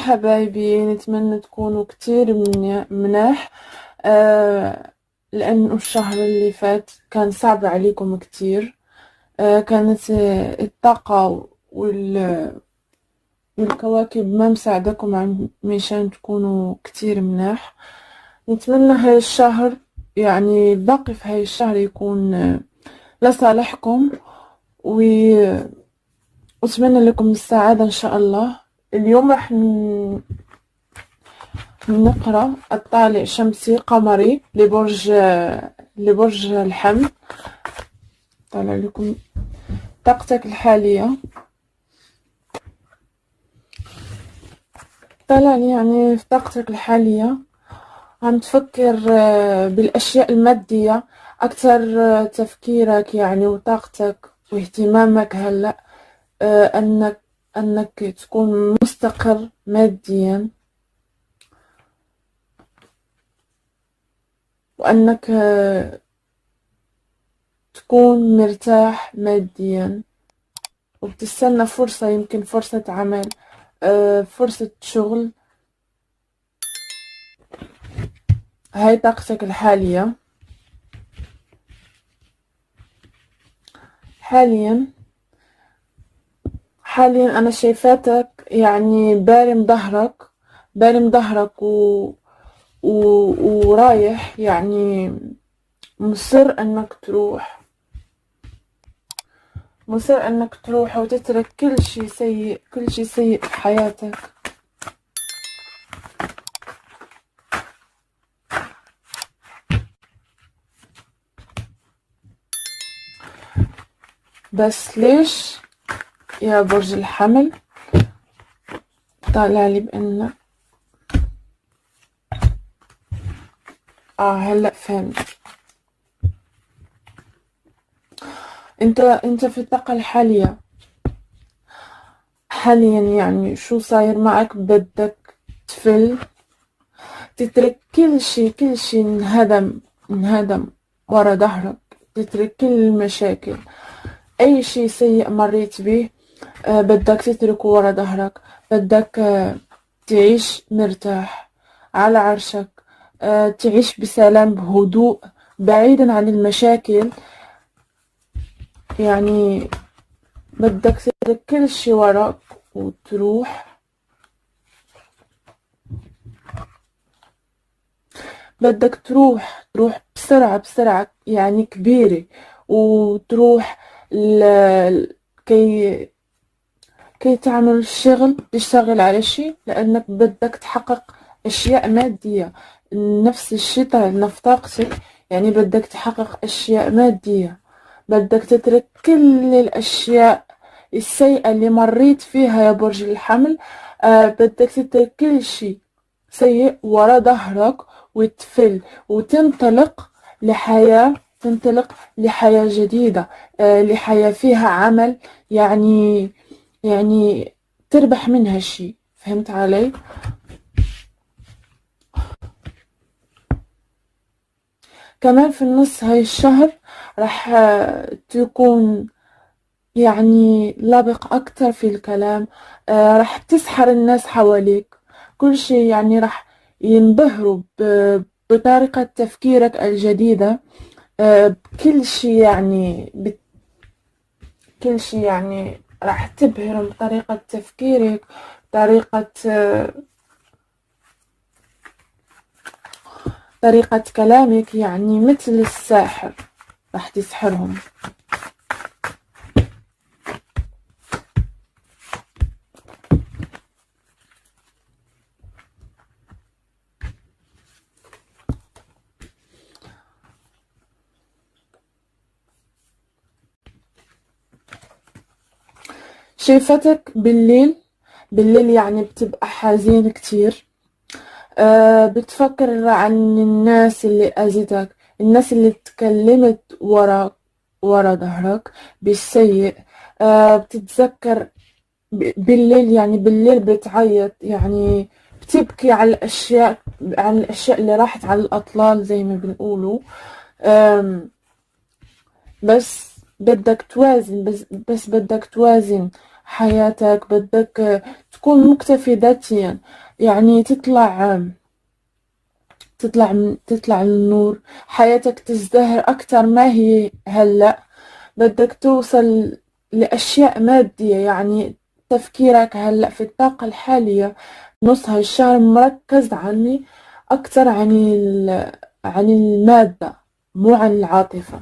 حبايبي، نتمنى تكونوا كتير مناح. لأنه الشهر اللي فات كان صعب عليكم كتير. كانت الطاقة والكواكب ما مساعدكم مشان تكونوا كتير مناح. نتمنى هاي الشهر، يعني الباقي في هاي الشهر يكون لصالحكم، وأتمنى لكم السعادة إن شاء الله. اليوم راح نقرأ الطالع شمسي قمري لبرج الحمل. طالع لكم طاقتك الحالية. طالع لي يعني في طاقتك الحالية عم تفكر بالأشياء المادية أكثر. تفكيرك يعني وطاقتك واهتمامك هلأ أنك تكون مستقر ماديا، وأنك تكون مرتاح ماديا، وبتستنى فرصة، يمكن فرصة عمل، فرصة شغل. هاي طاقتك الحالية. حاليا أنا شايفاتك يعني بارم ظهرك ورايح، يعني مصر انك تروح وتترك كل شي سيء في حياتك. بس ليش يا برج الحمل طالع لي بأن هلا فهمت. انت في الطاقة الحالية حاليا، يعني شو صاير معك؟ بدك تترك كل شي انهدم ورا ظهرك. تترك كل المشاكل، اي شي سيء مريت به بدك تتركه ورا ظهرك. بدك تعيش مرتاح على عرشك، تعيش بسلام بهدوء بعيدا عن المشاكل. يعني بدك تترك كل شي وراك وتروح. بدك تروح بسرعة يعني كبيرة، وتروح كي تعمل الشغل، تشتغل على شي، لأنك بدك تحقق أشياء مادية. نفس الشي طالع في طاقتك، يعني بدك تحقق أشياء مادية. بدك تترك كل الأشياء السيئة اللي مريت فيها يا برج الحمل. بدك تترك كل شي سيء ورا ظهرك، وتنطلق لحياة جديدة، لحياة فيها عمل، يعني تربح منها شي. فهمت علي؟ كمان في النص هاي الشهر راح تكون يعني لبق أكتر في الكلام. راح تسحر الناس حواليك. كل شي يعني راح ينبهروا بطريقة تفكيرك الجديدة. بكل شي يعني كل شي يعني راح تبهرهم بطريقة تفكيرك، طريقة كلامك، يعني مثل الساحر راح تسحرهم. شايفتك بالليل يعني بتبقى حزين كتير. بتفكر عن الناس اللي أذتك، الناس اللي تكلمت ورا ظهرك بالسيء. بتتذكر بالليل، يعني بالليل بتعيط، يعني بتبكي على الأشياء اللي راحت على الأطلال زي ما بنقولوا. بس بدك توازن، بس بدك توازن حياتك، بدك تكون مكتفي ذاتيا، يعني تطلع للنور، حياتك تزدهر أكتر ما هي هلأ. بدك توصل لأشياء مادية، يعني تفكيرك هلأ في الطاقة الحالية نص هالشهر مركز أكتر عن المادة، مو عن العاطفة.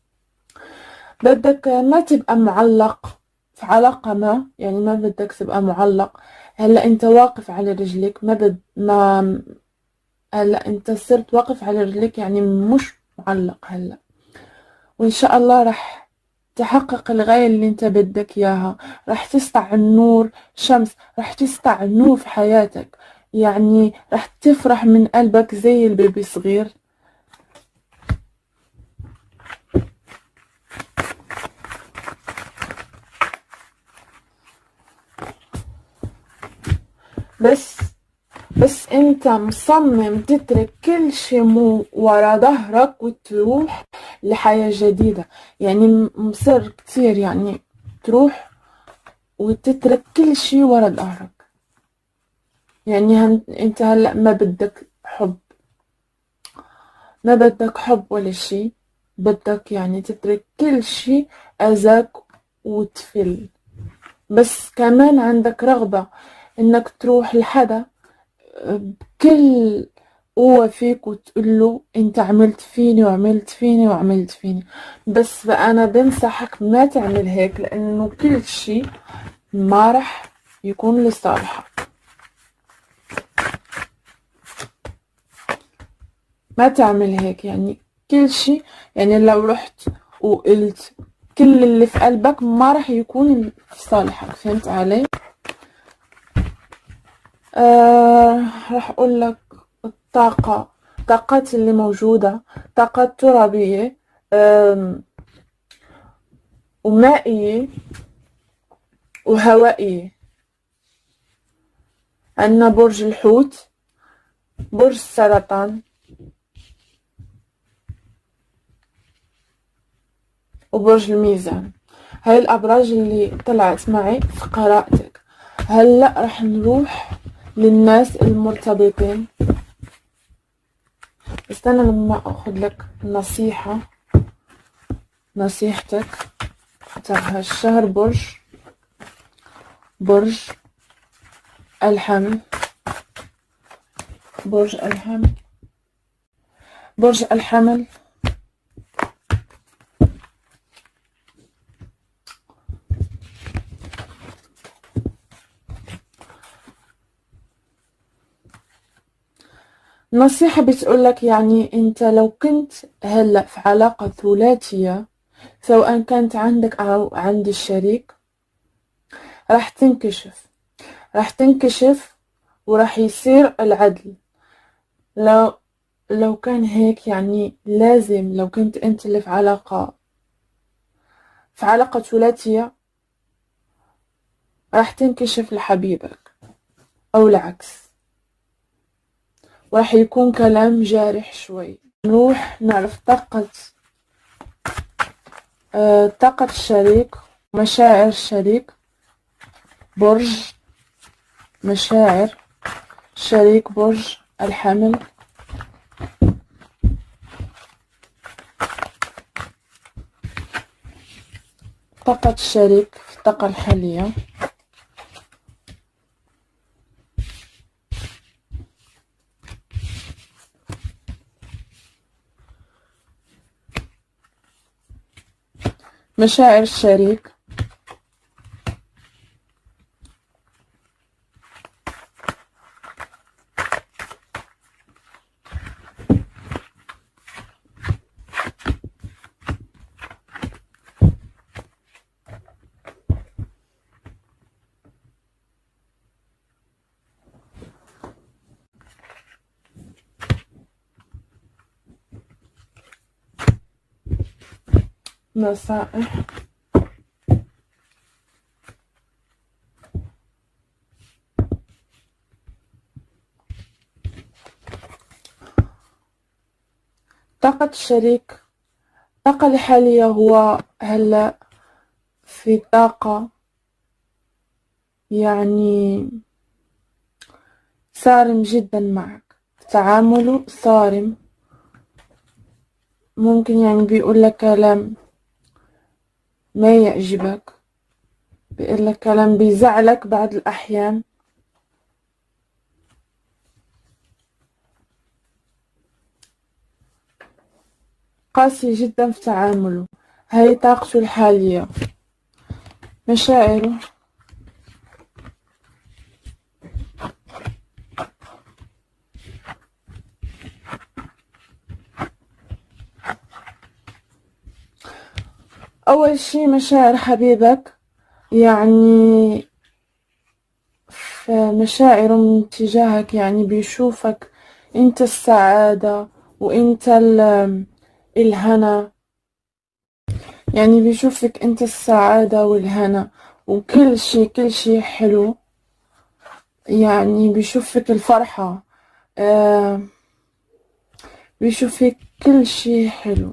بدك ما تبقى معلق في علاقة ما، يعني ما بدك تبقى معلق. هلأ انت واقف على رجلك، ما هلأ انت صرت واقف على رجلك، يعني مش معلق هلأ. وإن شاء الله رح تحقق الغاية اللي انت بدك اياها، رح تسطع النور شمس، رح تسطع النور في حياتك، يعني رح تفرح من قلبك زي البيبي صغير. بس انت مصمم تترك كل شي مو ورا ظهرك وتروح لحياة جديدة، يعني مصر كتير يعني تروح وتترك كل شي ورا ظهرك. يعني انت هلأ ما بدك حب، ما بدك حب ولا شي، بدك يعني تترك كل شي أذاك وتفل. بس كمان عندك رغبة انك تروح لحدا بكل قوة فيك وتقوله انت عملت فيني وعملت فيني وعملت فيني. بس انا بنصحك ما تعمل هيك، لانه كل شي ما رح يكون لصالحك. ما تعمل هيك، يعني كل شي، يعني لو رحت وقلت كل اللي في قلبك ما رح يكون في صالحك. فهمت علي؟ رح اقول لك الطاقات اللي موجودة، طاقات ترابية ومائية وهوائية. عندنا برج الحوت، برج السرطان، وبرج الميزان. هاي الأبراج اللي طلعت معي في قراءتك. هلأ رح نروح للناس المرتبطين. استنى لما أخذ لك نصيحتك تاع هالشهر. برج الحمل، برج الحمل، برج الحمل. نصيحة بتقولك يعني انت لو كنت هلأ في علاقة ثلاثية، سواء كانت عندك او عند الشريك، راح تنكشف وراح يصير العدل. لو لو كان هيك، يعني لازم لو كنت انت اللي في علاقة ثلاثية، راح تنكشف لحبيبك او العكس، وراح يكون كلام جارح شوي. نروح نعرف طاقة الشريك، مشاعر الشريك. برج مشاعر شريك برج الحمل. طاقة الشريك في الطاقة الحالية. مشاعر الشريك. نصائح. طاقة الشريك، الطاقة الحالية هو هلا في طاقة يعني صارم جدا معك، تعامله صارم. ممكن يعني بيقول لك كلام ما يعجبك، بيقول لك كلام بيزعلك بعض الأحيان. قاسي جدا في تعامله. هاي طاقته الحالية. مشاعره، أول شي مشاعر حبيبك، يعني فمشاعره من تجاهك يعني بيشوفك انت السعادة وانت الهنا، يعني بيشوفك انت السعادة والهنا وكل شي كل شي حلو، يعني بيشوفك الفرحة. آه بيشوفك كل شي حلو.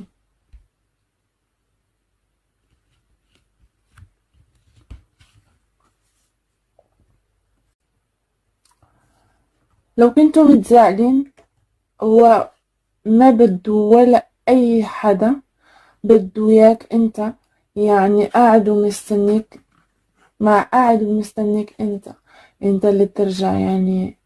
لو كنتوا متزاعلين، هو ما بده ولا اي حدا، بده اياك انت، يعني قاعد ومستنيك، ما قاعد ومستنيك انت اللي ترجع يعني.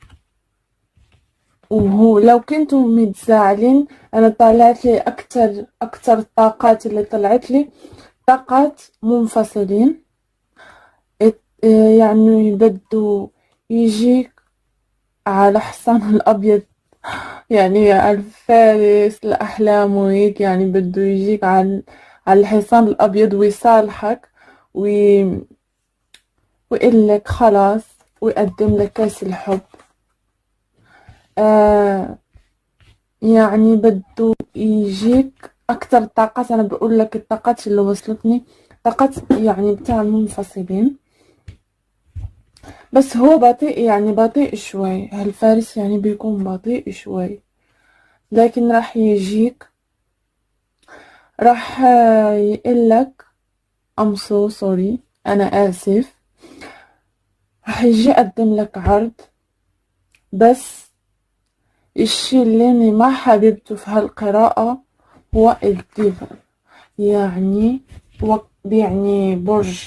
وهو لو كنتوا متزاعلين، انا طلعت لي اكتر الطاقات اللي طلعت لي طاقات منفصلين. يعني بده يجيك على حصان الابيض، يعني الفارس الأحلام وهيك، يعني بده يجيك على الحصان الأبيض ويصالحك ويقول لك خلاص، ويقدم لك كاس الحب. آه يعني بده يجيك أكتر طاقات. أنا بقول لك الطاقات اللي وصلتني طاقات يعني بتاع المنفصلين، بس هو بطيء، يعني بطيء شوي. هالفارس يعني بيكون بطيء شوي، لكن راح يجيك، راح يقلك I'm so sorry، أنا آسف. راح يجي يقدم لك عرض، بس الشي اللي أنا ما حبيبته في هالقراءة هو الديفل، يعني يعني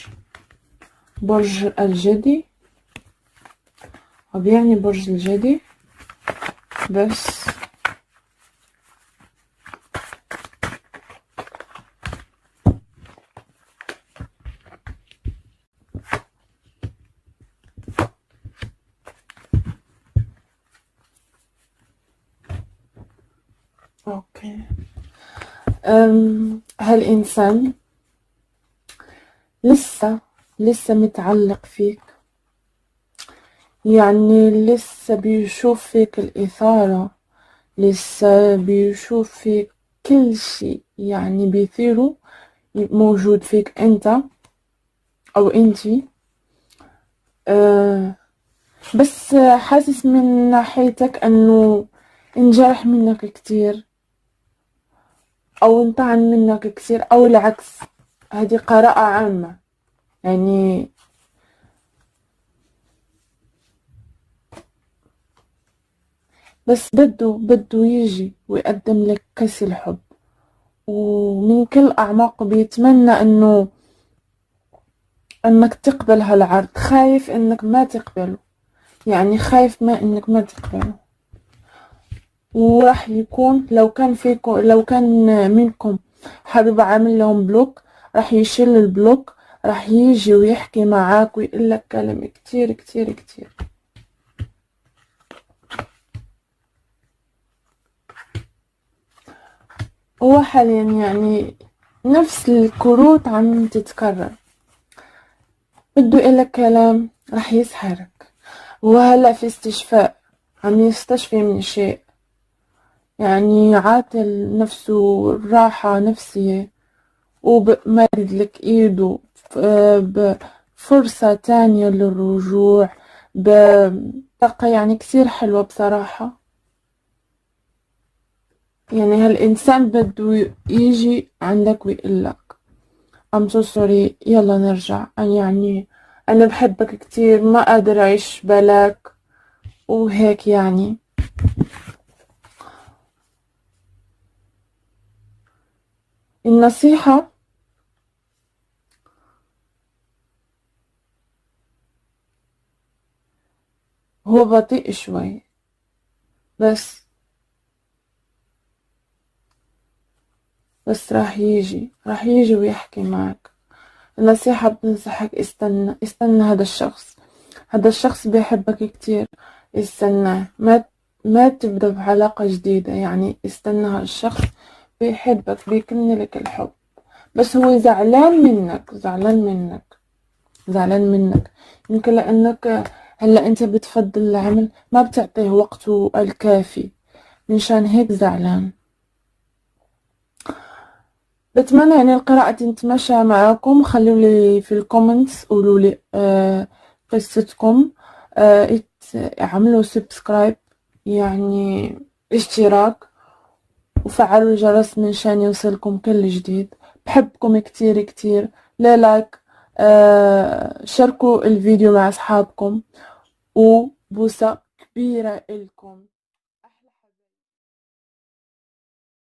برج الجدي، يعني برج الجدي بس. أوكي. هالإنسان لسه متعلق فيك، يعني لسه بيشوف فيك الإثارة، لسه بيشوف فيك كل شيء يعني بيثيره موجود فيك انت او انتي. أه بس حاسس من ناحيتك انه انجرح منك كتير او انطعن منك كتير او العكس. هذه قراءة عامة يعني. بس بده يجي ويقدم لك كاس الحب، ومن كل أعماقه بيتمنى انك تقبل هالعرض. خايف انك ما تقبله، يعني خايف ما انك ما تقبله. وراح يكون لو كان منكم حابب عامل لهم بلوك، راح يشيل البلوك، راح يجي ويحكي معاك ويقول لك كلام كتير كتير كتير. هو حاليا يعني نفس الكروت عم تتكرر، بده يقول لك كلام راح يسحرك. وهلا في استشفاء، عم يستشفي من شيء، يعني عاطل نفسه راحة نفسية، وبمدد لك ايده بفرصة تانية للرجوع بطاقة يعني كتير حلوة بصراحة. يعني هالإنسان بده يجي عندك ويقلك I'm so sorry، يلا نرجع، يعني انا بحبك كتير، ما قادر اعيش بلاك، وهيك يعني. النصيحة، هو بطيء شوي، بس راح يجي ويحكي معك. النصيحة بنصحك، استنى هذا الشخص بيحبك كتير، استناه. ما تبدأ بعلاقة جديدة، يعني استنى. هالشخص بيحبك، بيكن لك الحب، بس هو زعلان منك. يمكن لأنك هلا أنت بتفضل العمل، ما بتعطيه وقته الكافي، منشان هيك زعلان. بتمنى يعني القراءة تتمشى معاكم. خلوا لي في الكومنتس، قولوا لي قصتكم. اعملوا سبسكرايب، يعني اشتراك، وفعلوا الجرس منشان يوصلكم كل جديد. بحبكم كتير كتير. لا لايك، شاركوا الفيديو مع أصحابكم، وبوسة كبيرة إلكم.